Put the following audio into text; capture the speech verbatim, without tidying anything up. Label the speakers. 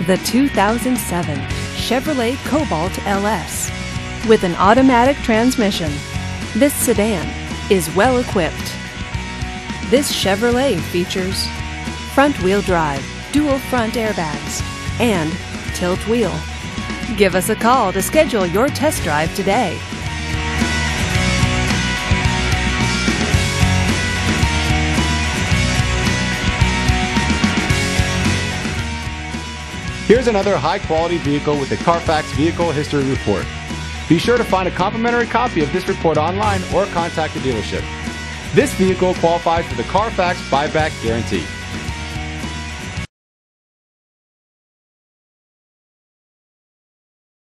Speaker 1: The two thousand seven Chevrolet Cobalt L S. With an automatic transmission, this sedan is well equipped. This Chevrolet features front-wheel drive, dual front airbags, and tilt wheel. Give us a call to schedule your test drive today.
Speaker 2: Here's another high-quality vehicle with a Carfax Vehicle History Report. Be sure to find a complimentary copy of this report online or contact the dealership. This vehicle qualifies for the Carfax Buyback Guarantee.